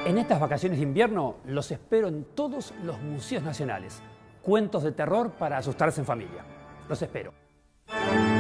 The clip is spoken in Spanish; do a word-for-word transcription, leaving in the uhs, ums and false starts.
En estas vacaciones de invierno los espero en todos los museos nacionales. Cuentos de terror para asustarse en familia. Los espero.